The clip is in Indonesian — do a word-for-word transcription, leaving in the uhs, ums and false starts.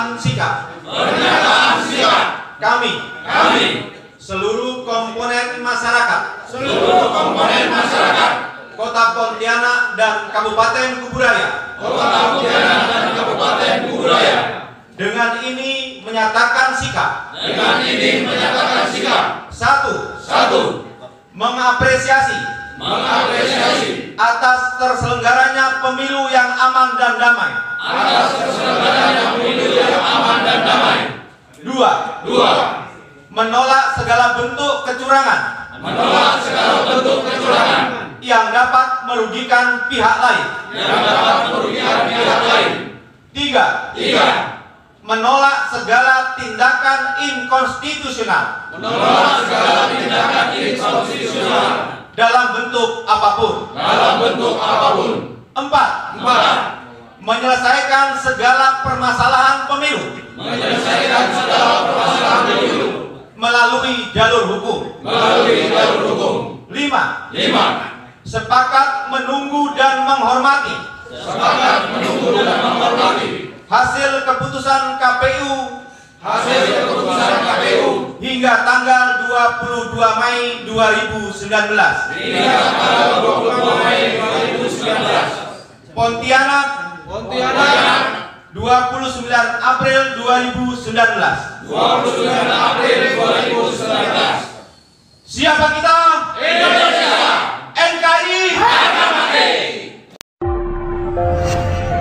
Pernyataan sikap. Pernyataan sikap. Kami. Kami. Seluruh komponen masyarakat. Seluruh komponen masyarakat. Kota Pontianak dan Kabupaten Kuburaya. Kota Pontianak dan Kabupaten Kuburaya. Dengan ini menyatakan sikap. Dengan ini menyatakan sikap. Satu. Satu. Mengapresiasi. Mengapresiasi Atas terselenggaranya pemilu yang aman dan damai. atas terselenggaranya pemilu yang aman dan damai. Dua. Dua. Menolak segala bentuk kecurangan. Menolak segala bentuk kecurangan Yang dapat merugikan pihak lain. yang dapat merugikan pihak lain. Tiga. Tiga. Menolak segala tindakan inkonstitusional. Menolak segala tindakan inkonstitusional Dalam bentuk apapun. dalam bentuk apapun. Empat. Empat. Menyelesaikan segala permasalahan pemilu Menyelesaikan segala permasalahan pemilu melalui jalur hukum. melalui jalur hukum. Lima. Lima. Sepakat menunggu dan menghormati Sepakat menunggu dan menghormati hasil keputusan K P U hasil keputusan K P U hingga tanggal dua puluh dua Mei dua ribu sembilan belas. hingga tanggal dua puluh dua Mei dua ribu sembilan belas. Pontianak, Pontianak, dua puluh sembilan April dua ribu sembilan belas. dua puluh sembilan April dua ribu sembilan belas. Siapa kita? Indonesia. N K R I. Harga mati.